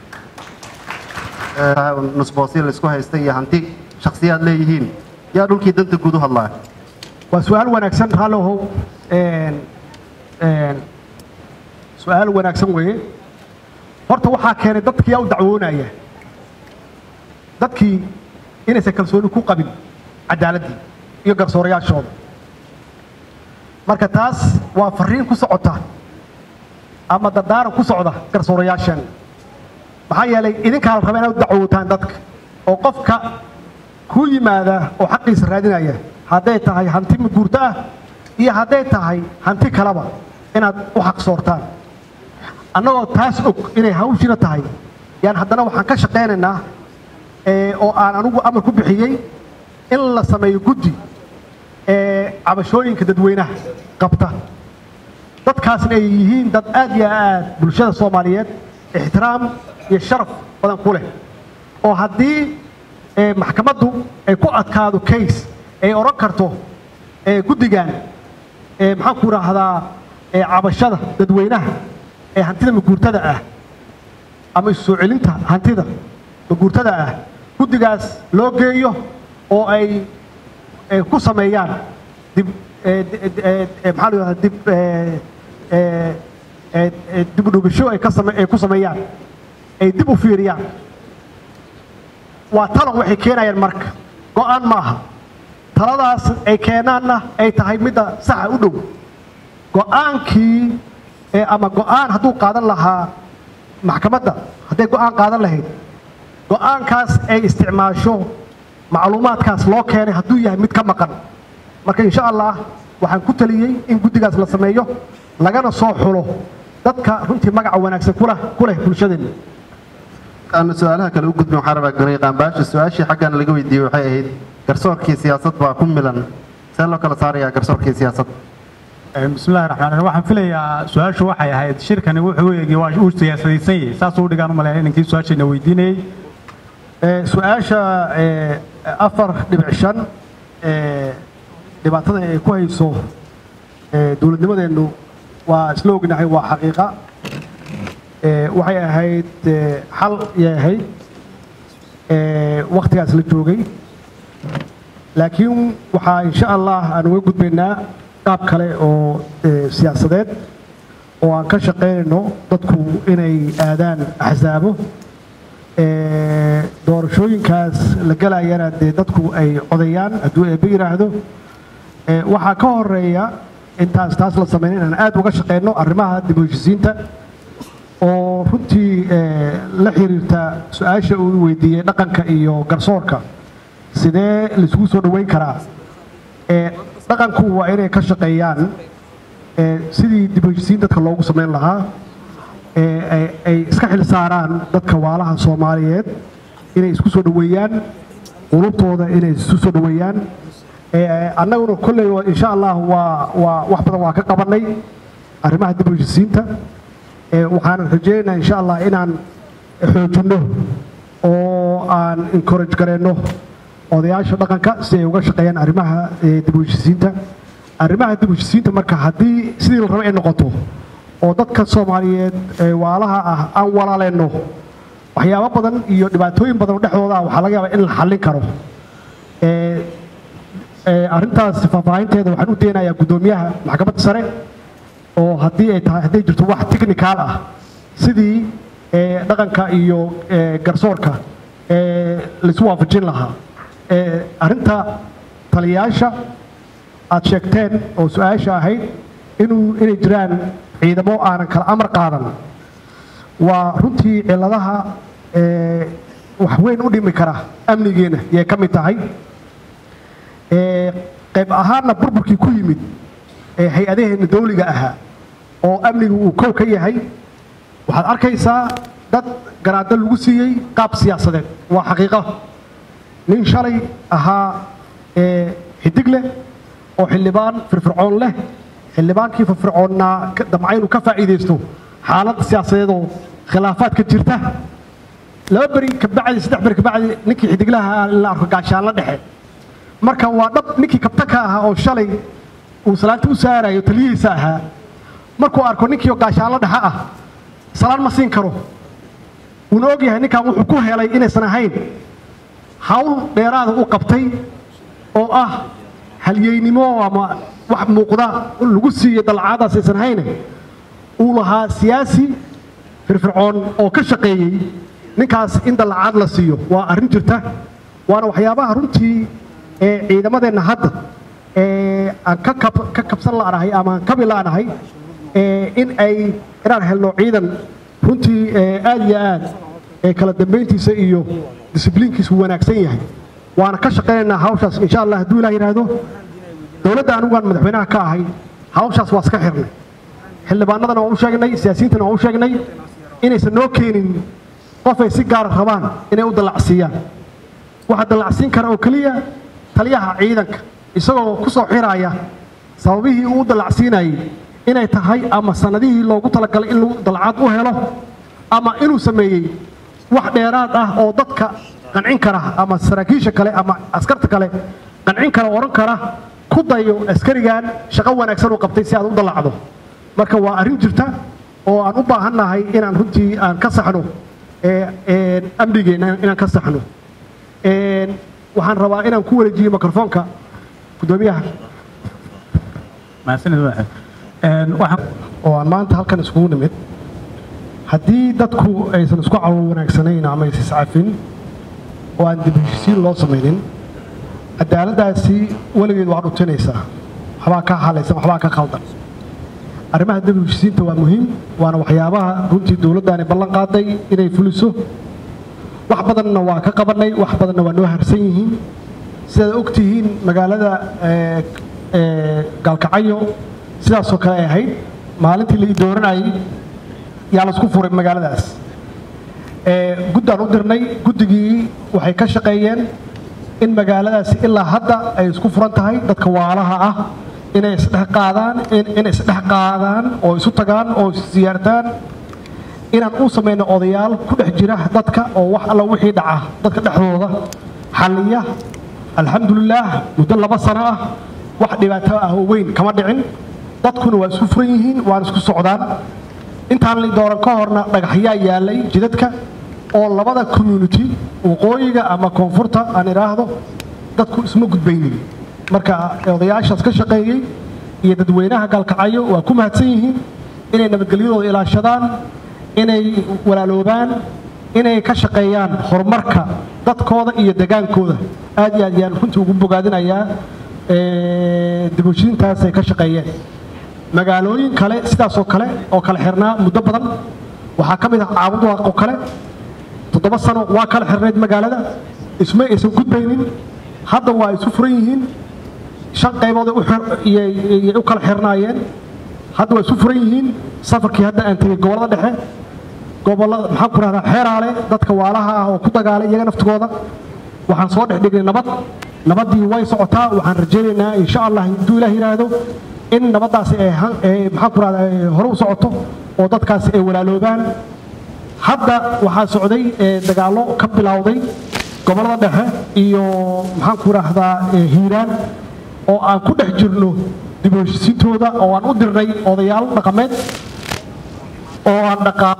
nusboosii la isku haystay iyo hanti shakhsiyaad leeyihiin yaa dhulkii danta guud u hadlaa waa su'aal wanaagsan raalow een een su'aal wanaagsan weeye horta waxaa keenay dadkii u dacwoonaya dadkii inaysan kalsooni ku qabin cadaaladii iyo garsoorayaashooda marka taas waa fariin ku socota ama dardaaran ku socda garsoorayaashan maxaa yeelay idinkaa la rabaa inaad u dacwootaan dadka oo qofka ku yimaada oo xaqiisa raadinaya hadday tahay hanti guurto ah iyo hadday tahay hanti kalaba inaad u xaq soortaan annagoo taas og inay hawshina tahay yaan haddana waxaan ka shaqaynaynaa oo aan anigu amar ku bixiyey in la sameeyo guddi cabashooyinka dadweynaha qabta dadkaasna ay yihiin dad aad iyo aad bulshada Soomaaliyeed ixtiraam iyo sharaf badan ku leh oo haddii maxkamaddu ay ku adkaado case ay oran karto guddigan maxaan ku raahdaa cabashada dadweynaha ee hantida maguurtada ah ama soo celinta hantida maguurtada ah guddigaas loo geeyo oo ay ku sameeyaan dib maxaa la yiraahdaa dib dib u dhugasho ay ka ay ku sameeyaan ay dib u fiiriyaan waa talo waxay keenayaan marka go'aan maaha taladaas ay keenaanna ay tahay midda saxa u dhow go'aankii ama go'aan hadduu qaadan lahaa maxkamadda hadday go'aan qaadan lahayd go'aankaas ay isticmaasho macluumaadkaas loo keenay hadduu yahay mid ka maqan marka insha allah waxaan ku taliyey in guddigaas la sameeyo lagana soo xulo dadka runtii magaca wanaagsan kula kula bulshadeenna aan su'aalaha kale u gudbin waxaan rabaa garay qaanbaasha su'aashii xaggan laga weydiiyey waxay ahayd garsoorkii siyaasad baa ku milan see loo kala saarayaa garsoorkii siyaasad bismillahi raxmaan raxiim waxaan filayaa su-aashu waxay ahayd shirkani wuxuu eegay waa uu siyaasadaysan yahay saas uu dhigaan u maleeyaa ninkii su-aashayna weydiinayay su-aasha afar dhibic shan dhibaatada ay ku hayso dowladnimadeennu waa isla ognahay waa xaqiiqa waxay ahayd xal yay ahayd waktigaas la joogay laakiin waxaa insha allah aan uga gudbaynaa qaab kale oo siyaasadeed oo aan ka shaqaynayno dadku inay aadaan axsaabo doorashooyinkaas la galayana dee dadku ay codayaan hadduu eebbe yidhaahdo waxaa ka horeeya intaas taas la sameyn inaan aad uga shaqayno arrimaha dib u heshisiinta oo runtii la xiriirta su-aasha uu weydiiyey dhaqanka iyo garsoorka sidee laisugu soo dhoweyn karaa dhaqanku waa inay ka shaqeeyaan sidii dib u heshisiin dadka loogu samayn lahaa ay iska xil saaraan dadka waalaha Soomaaliyeed inay isku soo dhaweeyaan qulubtooda inay isku soo dhaweeyaan annaguna kulay insha Allah waa waa wax badan waa ka qabanay arrimaha dib u heshisiinta waxaan rajaynayaa insha Allah inaan xoojino oo aan encourage gareyno odayaasha dhaqanka si ay uga shaqeeyaan arrimaha dib u heshisiinta arrimaha dib u heshisiinta marka haddii sidii la rabo ay noqoto oo dadka Soomaaliyeed ee waalaha ah aan walaaleyno waxyaabo badan iyo dhibaatooyin badan dhexdooda waxa laga yaabaa in la xallin karo ee ee arintaas faahfaahinteeda waxaan u deenayaa gudoomiyaha maxkamadda sare oo haddii ay tahay haddii jirto wax technical ah sidii ee dhaqanka iyo ee garsoorka ee la isku waafajin lahaa ee arinta taliyaasha aad sheegteen oo su'aasha ahayd inuu inay jiraan ciidamo aanan kala amar qaadan waa runtii ciladaha ee wax weyn u dhimi kara amnigeena yay ka mid tahay ee qayb ahaanna burburkii ku yimid ee hay-adaheena dawliga ahaa oo amnigu uu kow ka yahay waxaad arkaysaa dad garaado lagu siiyey qaab siyaasadeed waa xaqiiqo nin shalay ahaa ee xidig leh oo xildhibaan firfircoon leh xildhibaankii firfircoonna damca inuu ka faa'iidaysto xaalad siyaasadeed oo khilaafaad ka jirta laba beri ka bacdi saddex beri ka bacdi ninkii xidiglaha la arko gaashaan la dhexe marka waa dhab ninkii kabtaka ahaa oo shalay uu salaanta u saarayo taliyihiisa ahaa markuu arko ninkii oo gaashaan la dhexe ah salaan ma siin karo wuuna ogyahay ninkan wuxuu ku helay inaysan ahayn hawl dheeraada u qabtay oo ah halyeynimo ama wax muuqda lagu siiyey dalcaadaas aysan hayne uu lahaa siyaasi firfircoon oo ka shaqeeyey ninkaas in dalcaad la siiyo waa arrin jirta waana waxyaabaha runtii ee ciidamadeenna hadda ee aan ka ka kabsan la'anahay ama aan kabi la'anahay ee in ay inaan helno ciidan runtii aad iyo aad ee kala dambeyntiisa iyo discipliinkiisu wanaagsan yahay waana ka shaqeynaynaa hawshaas insha Allah hadduu Ilaahay yiraahdo dawladda anugu aan madaxweynaha ka ahay hawshaas waa iska xirnay xildhibaanadana waa u sheegnay siyaasiyiintana waa u sheegnay inaysan noo keenin qof ay si gaar rabaan inay u dalacsiiyaan waxa dalacsiin kara oo kaliya taliyaha ciidanka isagoo ku soo xiraya sababihii uu dalacsiinayay inay tahay ama sanadihii loogu talagalay in lagu dalcad u helo ama inuu sameeyey wax dheeraad ah oo dadka qancin kara ama saraakiisha kale ama askarta kale qancin kara oran kara ku dayo askarigan shaqo wanaagsan uu qabtay si aad u dalacdo marka waa arrin jirta oo aan u baahannahay inaan runtii aan ka saxno ee amnigeena inaan ka saxno waxaan rabaa inaan ku wareejiyo mikrofoonka gudoomiyaha oo aan maanta halkan iskugu nimid haddii dadku aysan isku cawo wanaagsanayn ama aysan iscafin oo aan dib u heshisiin loo samaynin cadaaladdaasi weligeed waa dhutinaysaa waxbaa ka halaysan waxbaa ka khaldan arrimaha dib u heshisiinta waa muhiim waana waxyaabaha runtii dowladdaani ballan qaaday inay fuliso wax badanna waa ka qabanay wax badanna waa noo harsan yihiin sidaad ogtihiin magaalada gaalkacyo sidaasoo kale ay ahayd maalintii la ii dooranayay yaa la isku furay magaaladaas guddaan u dirnay guddigii waxay ka shaqeeyeen in magaaladaasi ilaa hadda ay isku furan tahay dadka waalaha ah inay isdhex qaadaan inay isdhex qaadaan oo isu tagaan oo is siyaartaan inaan u samayno odayaal ku dhex jira dadka oo wax alla wixii dhaca dadka dhexdooda xalliya alxamdulilaah muddo laba sano ah wax dhibaato ah oo weyn kama dhicin dadkuna waa isku furan yihiin waan isku socdaan intaan la dooran ka horna dhagaxyaa yaalay jidadka oo labada community waqooyiga ama koonfurta aan iraahdo dadku isma gudbaynin marka odayaashaas ka shaqeeyay iyo dadweynaha galkacayo waa ku mahadsan yihiin inay nabadgelyadooda ilaashadaan inay walaaloobaan inay ka shaqeeyaan horumarka dadkooda iyo degaankooda aad iyo aad yaan runtii ugu bogaadinayaa dibushiintaas ay ka shaqeeyeen magaalooyin kale sidaas oo kale oo kala xirnaa muddo badan waxaa ka mid ah Caabudaaq oo kale toddoba sano waa kala xirneed magaalada isma aysan gudbaynin hadda waa isu furan yihiin shan qaybood u kala xirnaayeen hadda waa isu furan yihiin safarkii hadda aan tegey gobollada dhexe gobollada maxaan ku rahdaa xeeraale dadka waalaha ah oo ku dagaalay iyaga naftigooda waxaan soo dhex dhignay nabad nabaddii way socotaa waxaan rajaynaynaa insha allah hadduu ilaah yidhaahdo in nabaddaasi ay maxaan ku rahdaa hore u socoto oo dadkaasi ay walaaloobaan hadda waxaa socday dagaallo ka bilowday gobollada dhexe iyo maxaan ku rahdaa hiiraan oo aan ku dhex jirno dib u heshiisiintooda oo aan u dirnay odayaal dhaqameed oo aan dhaqaa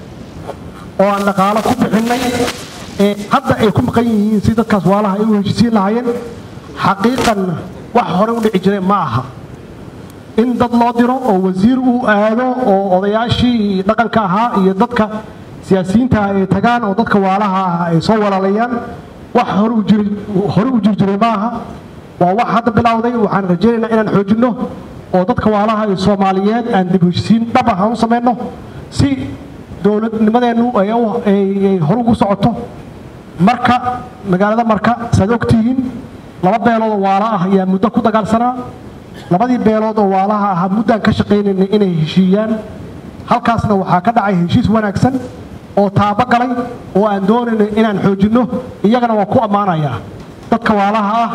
oo aan dhaqaalo ku bixinay hadda ay ku maqan yihiin si dadkaas waalaha ay u heshiisiin lahaayeen xaqiiqan wax hore u dhici jiray ma aha in dad loo diro oo wasiir uu aado oo odayaashii dhaqanka ahaa iyo dadka siyaasiyiinta ay tagaan oo dadka waalaha ah ay soo walaalayaan wax hore u jiri hore u jiri jiray ma aha waa wax hadda bilowday waxaan rajaynaynaa inaan xoojinno oo dadka waalaha iyo Soomaaliyeed aan dib u heshiisiin dhab ah u sameeyno si dowladnimadeenu ay hore ugu socoto marka magaalada marka saad ogtihiin laba beelood oo waala ah ayaa muddo ku dagaalsanaa labadii beelood oo waalaha ah muddaan ka shaqaynaynay inay heshiiyaan halkaasna waxaa ka dhacay heshiis wanaagsan oo taabo galay oo aan doonaynay inaan xoojinno iyagana waa ku ammaanayaa dadka waalaha ah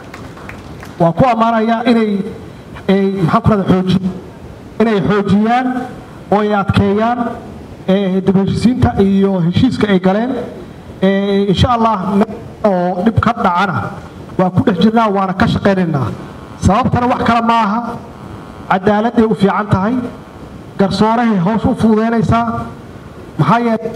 waa ku ammaanayaa inay maxaan ku rahdaa xooji inay xoojiyaan oo ay adkeeyaan dib u heshiisiinta iyo heshiiska ay galeen insha allah oo dhib ka dhacana waa ku dhex jirnaa waana ka shaqaynaynaa sababtana wax kale ma aha cadaaladday u fiican tahay garsoorahay hoos u fududeynaysaa maxaa yeelay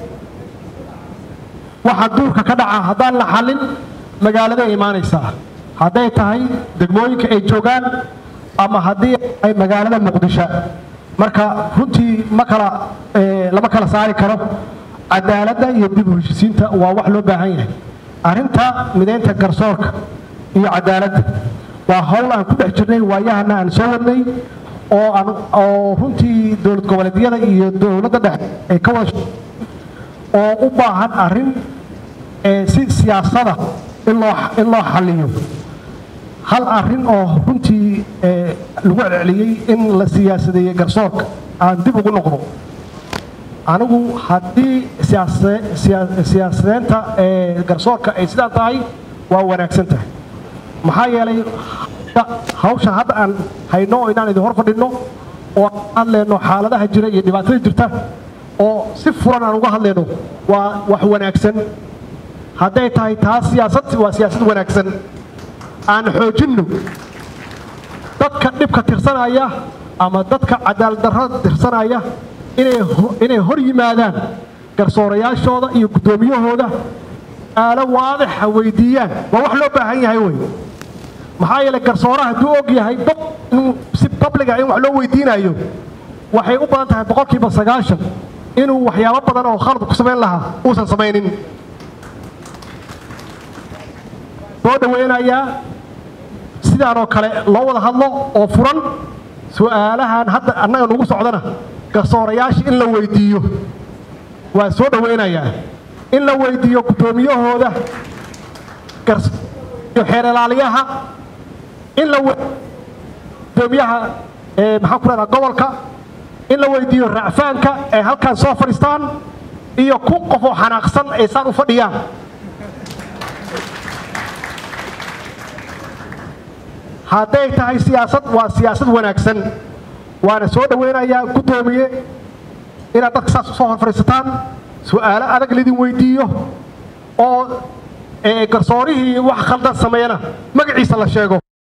waxa duurka ka dhaca haddaan la xallin magaaladay imaanaysaa hadday tahay degmooyinka ay joogaan ama haddii ay magaalada muqdisho marka runtii ma kala lama kala saari karo cadaaladda iyo dib u heshiisiinta waa wax loo baahan yahay arrinta mideynta garsoorka iyo cadaaladda waa hawl aan ku dhex jirnay waayahana aan soo wadnay oo aan oo runtii dowlad goboleedyada iyo dowladda dhexe ay ka wada oo u baahan arrin si siyaasada in loo in loo xalliyo hal arrin oo runtii lagu celceliyey in la siyaasadeeyey garsoorka aan dib ugu noqdo anigu haddii siyaasadeynta garsoorka ay sidaa tahay waa wanaagsan tahay maxaa yeelay hawsha hadda aan hayno oo inaan idin hor fadhinno oo aan hadleyno xaaladaha jira iyo dhibaatada jirta oo si furan aan uga hadleyno waa wax wanaagsan hadday tahay taas siyaasad waa siyaasad wanaagsan aan xoojinno dadka dhibka tirsanaya ama dadka cadaalad darrada tirsanaya inay inay hor yimaadaan garsoorayaashooda iyo guddoomiyahooda aalo waadixa weydiiyaan waa wax loo baahan yahay wey maxaa yeelay garsooraha hadduu og yahay dad inuu si publica in wax loo weydiinayo waxay u badan tahay boqolkiiba sagaashan inuu waxyaabo badan oo khalad ku samayn lahaa uusan samaynin soo dhaweynayaa sidaan oo kale loo wada hadlo oo furan su'aalahan hadda annaga nagu socdana garsoorayaasha in la weydiiyo waa soo dhaweynayaa in la weydiiyo guddoomiyahooda iyo xeer ilaaliyaha in la gudoomiyaha maxaan ku rahdaa gobolka in la weydiiyo racfaanka ay halkan soo fadhiistaan iyo kun qof oo xanaaqsan ay saan u fadhiyaan hadday tahay siyaasad waa siyaasad wanaagsan waana soo dhaweynayaa guddoomiye inaad dadka saas usoo hor fadhiisataan su'aalo adag lidin weydiiyo oo garsoorihii wax khaldan sameeyana magaciisa la sheego